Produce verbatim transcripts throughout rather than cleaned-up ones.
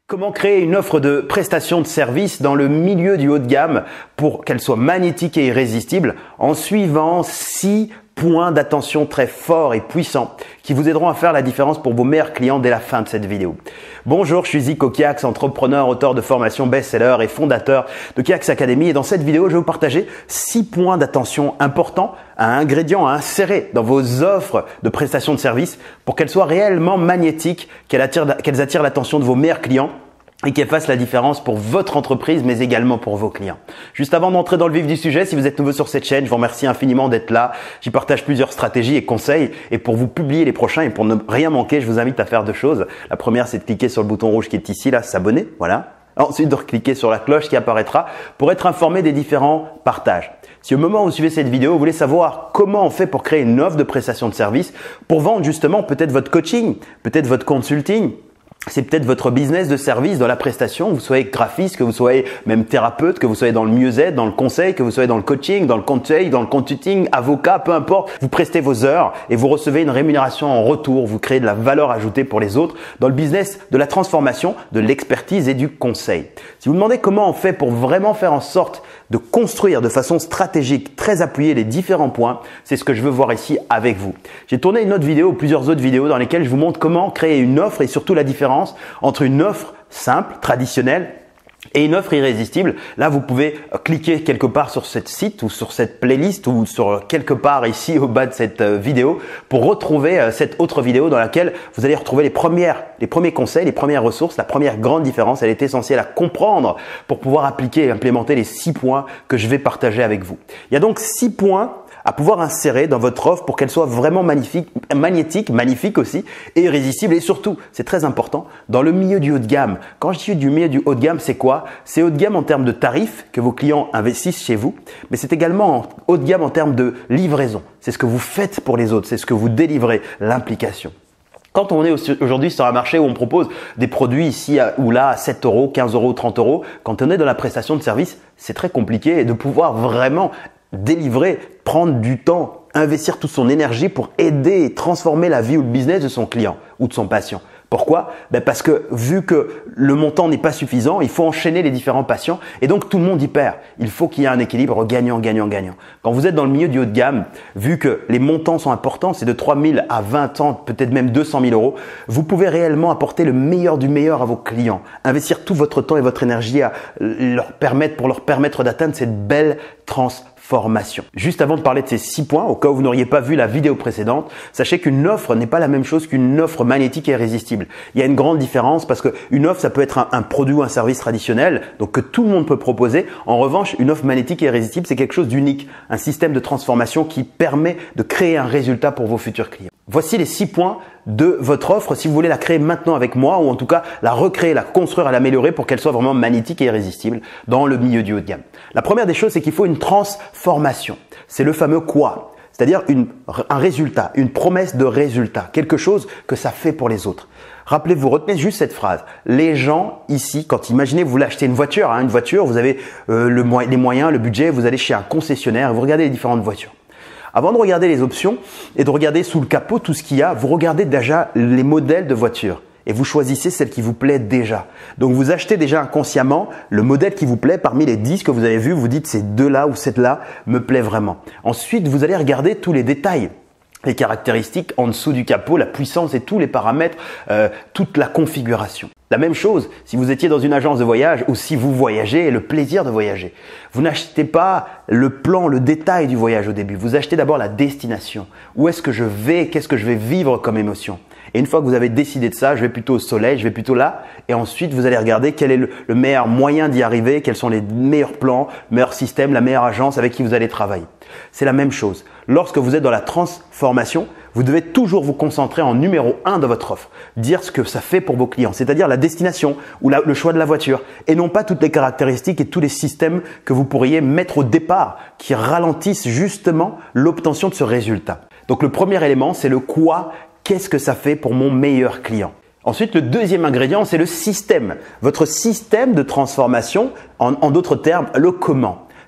Comment créer une offre de prestation de service dans le milieu du haut de gamme pour qu'elle soit magnétique et irrésistible en suivant six points d'attention très forts et puissants qui vous aideront à faire la différence pour vos meilleurs clients dès la fin de cette vidéo. Bonjour, je suis Zico Kiax, entrepreneur, auteur de formation best-seller et fondateur de Kiax Academy. Et dans cette vidéo, je vais vous partager six points d'attention importants, un ingrédient à insérer dans vos offres de prestation de service pour qu'elles soient réellement magnétiques, qu'elles attirent, qu'elles attirent l'attention de vos meilleurs clients et qu'elles fassent la différence pour votre entreprise, mais également pour vos clients. Juste avant d'entrer dans le vif du sujet, si vous êtes nouveau sur cette chaîne, je vous remercie infiniment d'être là. J'y partage plusieurs stratégies et conseils. Et pour vous publier les prochains et pour ne rien manquer, je vous invite à faire deux choses. La première, c'est de cliquer sur le bouton rouge qui est ici, là, s'abonner, voilà. Ensuite, de cliquer sur la cloche qui apparaîtra pour être informé des différents partages. Si au moment où vous suivez cette vidéo, vous voulez savoir comment on fait pour créer une offre de prestation de service, pour vendre justement peut-être votre coaching, peut-être votre consulting, c'est peut-être votre business de service dans la prestation, vous soyez graphiste, que vous soyez même thérapeute, que vous soyez dans le mieux-être, dans le conseil, que vous soyez dans le coaching, dans le conseil, dans le consulting, avocat, peu importe. Vous prestez vos heures et vous recevez une rémunération en retour. Vous créez de la valeur ajoutée pour les autres dans le business de la transformation, de l'expertise et du conseil. Si vous demandez comment on fait pour vraiment faire en sorte de construire de façon stratégique, très appuyée les différents points, c'est ce que je veux voir ici avec vous. J'ai tourné une autre vidéo, plusieurs autres vidéos dans lesquelles je vous montre comment créer une offre et surtout la différence entre une offre simple, traditionnelle et une offre irrésistible. Là, vous pouvez cliquer quelque part sur cette site ou sur cette playlist ou sur quelque part ici au bas de cette vidéo pour retrouver cette autre vidéo dans laquelle vous allez retrouver les premières, les premiers conseils, les premières ressources. La première grande différence, elle est essentielle à comprendre pour pouvoir appliquer et implémenter les six points que je vais partager avec vous. Il y a donc six points à pouvoir insérer dans votre offre pour qu'elle soit vraiment magnifique, magnétique, magnifique aussi et irrésistible. Et surtout, c'est très important, dans le milieu du haut de gamme. Quand je dis du milieu du haut de gamme, c'est quoi? C'est haut de gamme en termes de tarifs que vos clients investissent chez vous, mais c'est également haut de gamme en termes de livraison. C'est ce que vous faites pour les autres, c'est ce que vous délivrez, l'implication. Quand on est aujourd'hui sur un marché où on propose des produits ici ou là à sept euros, quinze euros, trente euros, quand on est dans la prestation de service, c'est très compliqué de pouvoir vraiment délivrer, prendre du temps, investir toute son énergie pour aider et transformer la vie ou le business de son client ou de son patient. Pourquoi? Ben parce que vu que le montant n'est pas suffisant, il faut enchaîner les différents patients et donc tout le monde y perd. Il faut qu'il y ait un équilibre gagnant, gagnant, gagnant. Quand vous êtes dans le milieu du haut de gamme, vu que les montants sont importants, c'est de trois mille à vingt ans, peut-être même deux cent mille euros, vous pouvez réellement apporter le meilleur du meilleur à vos clients, investir tout votre temps et votre énergie à leur permettre, pour leur permettre d'atteindre cette belle transformation. Formation. Juste avant de parler de ces six points, au cas où vous n'auriez pas vu la vidéo précédente, sachez qu'une offre n'est pas la même chose qu'une offre magnétique et irrésistible. Il y a une grande différence parce qu'une offre, ça peut être un, un produit ou un service traditionnel, donc que tout le monde peut proposer. En revanche, une offre magnétique et irrésistible, c'est quelque chose d'unique, un système de transformation qui permet de créer un résultat pour vos futurs clients. Voici les six points de votre offre si vous voulez la créer maintenant avec moi ou en tout cas la recréer, la construire, l'améliorer pour qu'elle soit vraiment magnétique et irrésistible dans le milieu du haut de gamme. La première des choses, c'est qu'il faut une transformation. C'est le fameux quoi, c'est-à-dire une, un résultat, une promesse de résultat, quelque chose que ça fait pour les autres. Rappelez-vous, retenez juste cette phrase. Les gens ici, quand imaginez vous voulez acheter une voiture, hein, une voiture, vous avez euh, le, les moyens, le budget, vous allez chez un concessionnaire et vous regardez les différentes voitures. Avant de regarder les options et de regarder sous le capot tout ce qu'il y a, vous regardez déjà les modèles de voitures et vous choisissez celle qui vous plaît déjà. Donc vous achetez déjà inconsciemment le modèle qui vous plaît parmi les dix que vous avez vus, vous dites ces deux-là ou cette-là me plaît vraiment. Ensuite, vous allez regarder tous les détails. Les caractéristiques en dessous du capot, la puissance et tous les paramètres, euh, toute la configuration. La même chose si vous étiez dans une agence de voyage ou si vous voyagez et le plaisir de voyager. Vous n'achetez pas le plan, le détail du voyage au début. Vous achetez d'abord la destination. Où est-ce que je vais? Qu'est-ce que je vais vivre comme émotion? Et une fois que vous avez décidé de ça, je vais plutôt au soleil, je vais plutôt là. Et ensuite, vous allez regarder quel est le, le meilleur moyen d'y arriver, quels sont les meilleurs plans, le meilleur système, la meilleure agence avec qui vous allez travailler. C'est la même chose. Lorsque vous êtes dans la transformation, vous devez toujours vous concentrer en numéro un de votre offre. Dire ce que ça fait pour vos clients, c'est-à-dire la destination ou la, le choix de la voiture et non pas toutes les caractéristiques et tous les systèmes que vous pourriez mettre au départ qui ralentissent justement l'obtention de ce résultat. Donc le premier élément, c'est le quoi. Qu'est-ce que ça fait pour mon meilleur client? Ensuite, le deuxième ingrédient, c'est le système. Votre système de transformation, en, en d'autres termes, le comment.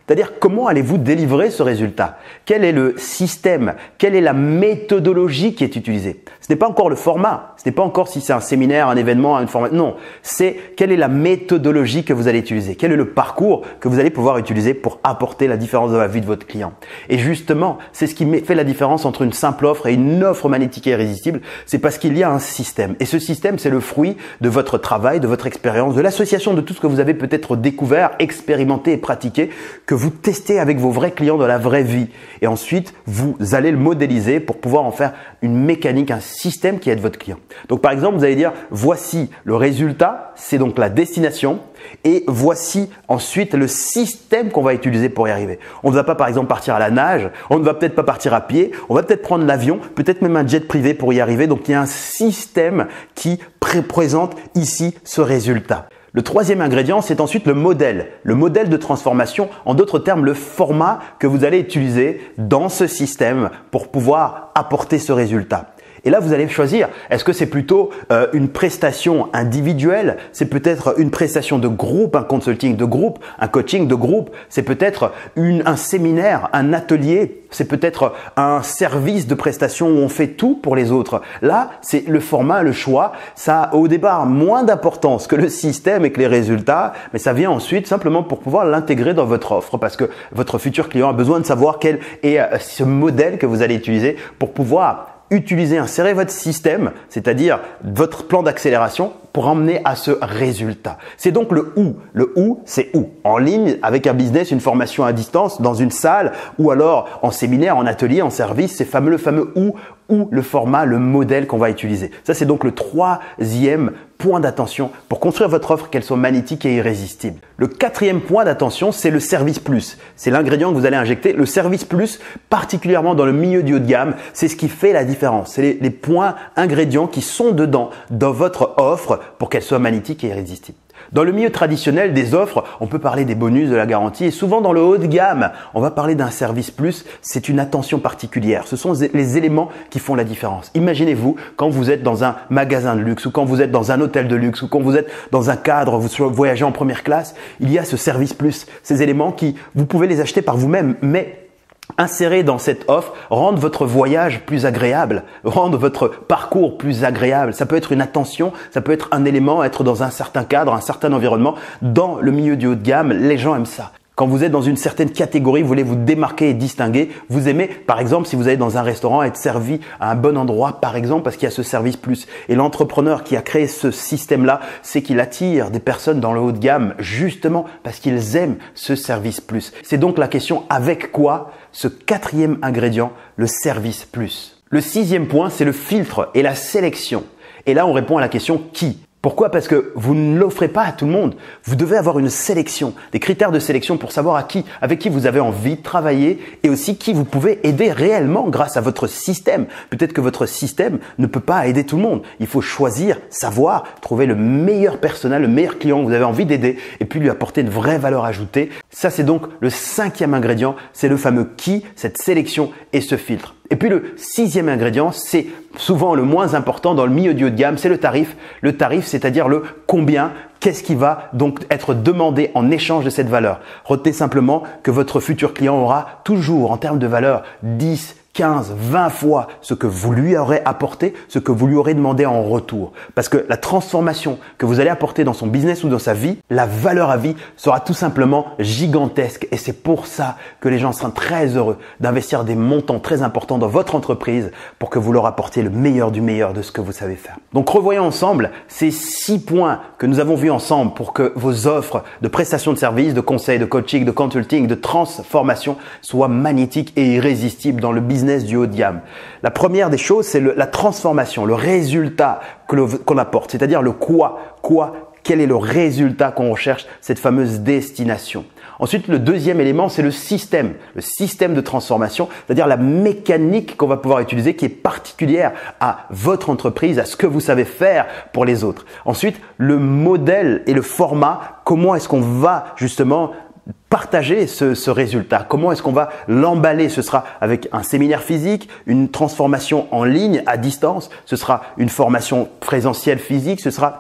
C'est-à-dire comment allez-vous délivrer ce résultat? Quel est le système? Quelle est la méthodologie qui est utilisée? Ce n'est pas encore le format, ce n'est pas encore si c'est un séminaire, un événement, une formation. Non, c'est quelle est la méthodologie que vous allez utiliser? Quel est le parcours que vous allez pouvoir utiliser pour apporter la différence dans la vie de votre client? Et justement, c'est ce qui fait la différence entre une simple offre et une offre magnétique et irrésistible. C'est parce qu'il y a un système. Et ce système, c'est le fruit de votre travail, de votre expérience, de l'association de tout ce que vous avez peut-être découvert, expérimenté et pratiqué, que vous testez avec vos vrais clients dans la vraie vie. Et ensuite, vous allez le modéliser pour pouvoir en faire une mécanique, un système qui aide votre client. Donc par exemple, vous allez dire, voici le résultat, c'est donc la destination. Et voici ensuite le système qu'on va utiliser pour y arriver. On ne va pas par exemple partir à la nage, on ne va peut-être pas partir à pied, on va peut-être prendre l'avion, peut-être même un jet privé pour y arriver. Donc il y a un système qui présente ici ce résultat. Le troisième ingrédient, c'est ensuite le modèle. Le modèle de transformation, en d'autres termes, le format que vous allez utiliser dans ce système pour pouvoir apporter ce résultat. Et là, vous allez choisir, est-ce que c'est plutôt euh, une prestation individuelle? C'est peut-être une prestation de groupe, un consulting de groupe, un coaching de groupe. C'est peut-être une, un séminaire, un atelier. C'est peut-être un service de prestation où on fait tout pour les autres. Là, c'est le format, le choix. Ça a au départ moins d'importance que le système et que les résultats, mais ça vient ensuite simplement pour pouvoir l'intégrer dans votre offre parce que votre futur client a besoin de savoir quel est euh, ce modèle que vous allez utiliser pour pouvoir utiliser, insérer votre système, c'est-à-dire votre plan d'accélération pour emmener à ce résultat. C'est donc le où. Le où, c'est où? En ligne, avec un business, une formation à distance, dans une salle ou alors en séminaire, en atelier, en service, c'est fameux, le fameux où, ou le format, le modèle qu'on va utiliser. Ça, c'est donc le troisième point d'attention pour construire votre offre, qu'elle soit magnétique et irrésistible. Le quatrième point d'attention, c'est le service plus. C'est l'ingrédient que vous allez injecter. Le service plus, particulièrement dans le milieu du haut de gamme, c'est ce qui fait la différence. C'est les, les points ingrédients qui sont dedans dans votre offre pour qu'elle soit magnétique et irrésistible. Dans le milieu traditionnel des offres, on peut parler des bonus, de la garantie et souvent dans le haut de gamme, on va parler d'un service plus, c'est une attention particulière. Ce sont les éléments qui font la différence. Imaginez-vous quand vous êtes dans un magasin de luxe ou quand vous êtes dans un hôtel de luxe ou quand vous êtes dans un cadre, vous voyagez en première classe, il y a ce service plus, ces éléments qui, vous pouvez les acheter par vous-même, mais insérer dans cette offre, rendre votre voyage plus agréable, rendre votre parcours plus agréable. Ça peut être une attention, ça peut être un élément, être dans un certain cadre, un certain environnement. Dans le milieu du haut de gamme, les gens aiment ça. Quand vous êtes dans une certaine catégorie, vous voulez vous démarquer et distinguer. Vous aimez, par exemple, si vous allez dans un restaurant, être servi à un bon endroit, par exemple, parce qu'il y a ce service plus. Et l'entrepreneur qui a créé ce système-là, c'est qu'il attire des personnes dans le haut de gamme, justement parce qu'ils aiment ce service plus. C'est donc la question avec quoi ce quatrième ingrédient, le service plus. Le sixième point, c'est le filtre et la sélection. Et là, on répond à la question qui. Pourquoi? Parce que vous ne l'offrez pas à tout le monde. Vous devez avoir une sélection, des critères de sélection pour savoir à qui, avec qui vous avez envie de travailler et aussi qui vous pouvez aider réellement grâce à votre système. Peut-être que votre système ne peut pas aider tout le monde. Il faut choisir, savoir, trouver le meilleur personnel, le meilleur client que vous avez envie d'aider et puis lui apporter une vraie valeur ajoutée. Ça, c'est donc le cinquième ingrédient, c'est le fameux qui, cette sélection et ce filtre. Et puis le sixième ingrédient, c'est souvent le moins important dans le milieu du haut de gamme, c'est le tarif. Le tarif, c'est-à-dire le combien, qu'est-ce qui va donc être demandé en échange de cette valeur. Retenez simplement que votre futur client aura toujours en termes de valeur dix, quinze, vingt fois ce que vous lui aurez apporté, ce que vous lui aurez demandé en retour. Parce que la transformation que vous allez apporter dans son business ou dans sa vie, la valeur à vie sera tout simplement gigantesque. Et c'est pour ça que les gens seront très heureux d'investir des montants très importants dans votre entreprise pour que vous leur apportiez le meilleur du meilleur de ce que vous savez faire. Donc revoyons ensemble ces six points que nous avons vus ensemble pour que vos offres de prestations de services, de conseils, de coaching, de consulting, de transformation soient magnétiques et irrésistibles dans le business du haut de gamme. La première des choses, c'est le, la transformation, le résultat que le, qu'on apporte, c'est-à-dire le quoi, quoi, quel est le résultat qu'on recherche, cette fameuse destination. Ensuite, le deuxième élément, c'est le système, le système de transformation, c'est-à-dire la mécanique qu'on va pouvoir utiliser qui est particulière à votre entreprise, à ce que vous savez faire pour les autres. Ensuite, le modèle et le format, comment est-ce qu'on va justement partager ce, ce résultat. Comment est-ce qu'on va l'emballer? Ce sera avec un séminaire physique, une transformation en ligne à distance, ce sera une formation présentielle physique, ce sera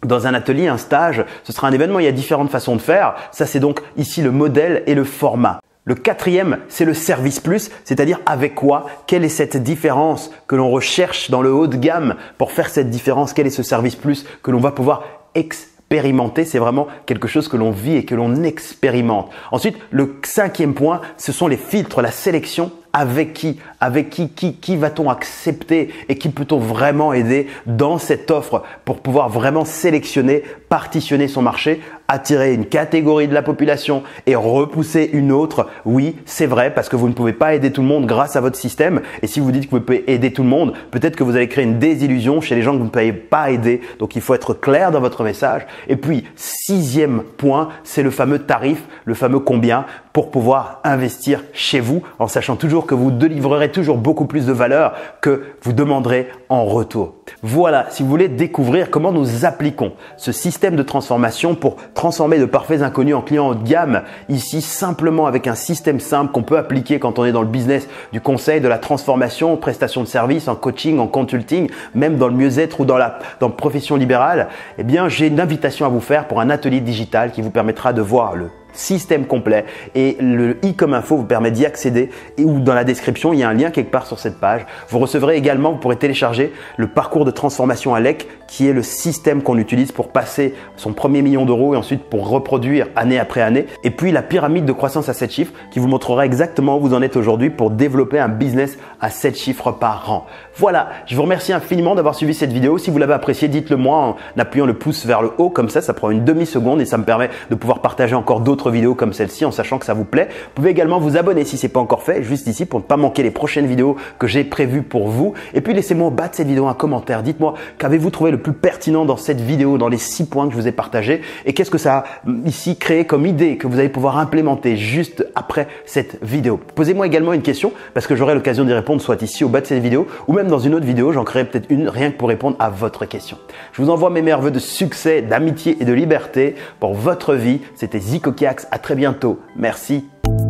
dans un atelier, un stage, ce sera un événement, il y a différentes façons de faire. Ça, c'est donc ici le modèle et le format. Le quatrième, c'est le service plus, c'est-à-dire avec quoi, quelle est cette différence que l'on recherche dans le haut de gamme pour faire cette différence, quel est ce service plus que l'on va pouvoir expérimenter. C'est vraiment quelque chose que l'on vit et que l'on expérimente. Ensuite, le cinquième point, ce sont les filtres, la sélection. Avec qui, avec qui, qui, qui va-t-on accepter et qui peut-on vraiment aider dans cette offre pour pouvoir vraiment sélectionner, partitionner son marché, attirer une catégorie de la population et repousser une autre? Oui, c'est vrai, parce que vous ne pouvez pas aider tout le monde grâce à votre système. Et si vous dites que vous pouvez aider tout le monde, peut-être que vous allez créer une désillusion chez les gens que vous ne pouvez pas aider. Donc, il faut être clair dans votre message. Et puis, sixième point, c'est le fameux tarif, le fameux combien pour pouvoir investir chez vous en sachant toujours que vous délivrerez toujours beaucoup plus de valeur que vous demanderez en retour. Voilà, si vous voulez découvrir comment nous appliquons ce système de transformation pour transformer de parfaits inconnus en clients haut de gamme, ici simplement avec un système simple qu'on peut appliquer quand on est dans le business du conseil, de la transformation, prestation de services, en coaching, en consulting, même dans le mieux-être ou dans la dans la profession libérale, eh bien j'ai une invitation à vous faire pour un atelier digital qui vous permettra de voir le système complet et le i comme info vous permet d'y accéder et ou dans la description il y a un lien quelque part sur cette page. Vous recevrez également, vous pourrez télécharger le parcours de transformation A L E C qui est le système qu'on utilise pour passer son premier million d'euros et ensuite pour reproduire année après année, et puis la pyramide de croissance à sept chiffres qui vous montrera exactement où vous en êtes aujourd'hui pour développer un business à sept chiffres par an. Voilà, je vous remercie infiniment d'avoir suivi cette vidéo. Si vous l'avez apprécié, dites-le moi en appuyant le pouce vers le haut comme ça, ça prend une demi-seconde et ça me permet de pouvoir partager encore d'autres vidéos comme celle-ci en sachant que ça vous plaît. Vous pouvez également vous abonner si ce n'est pas encore fait, juste ici pour ne pas manquer les prochaines vidéos que j'ai prévues pour vous. Et puis laissez-moi au bas de cette vidéo un commentaire. Dites-moi qu'avez-vous trouvé le plus pertinent dans cette vidéo, dans les six points que je vous ai partagés, et qu'est-ce que ça a ici créé comme idée que vous allez pouvoir implémenter juste après cette vidéo. Posez-moi également une question parce que j'aurai l'occasion d'y répondre soit ici au bas de cette vidéo ou même dans une autre vidéo, j'en créerai peut-être une rien que pour répondre à votre question. Je vous envoie mes meilleurs vœux de succès, d'amitié et de liberté pour votre vie. C'était Zico Kiax. À très bientôt. Merci.